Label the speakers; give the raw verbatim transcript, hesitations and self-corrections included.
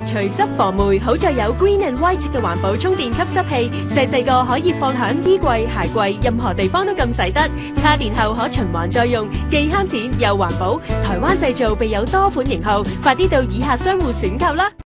Speaker 1: 除濕防霉，好在有 Green and White 嘅環保充電吸濕器，細細個可以放響衣櫃、鞋櫃，任何地方都咁使得。插電後可循環再用，既慳錢又環保。台灣製造，備有多款型號，快啲到以下商戶選購啦！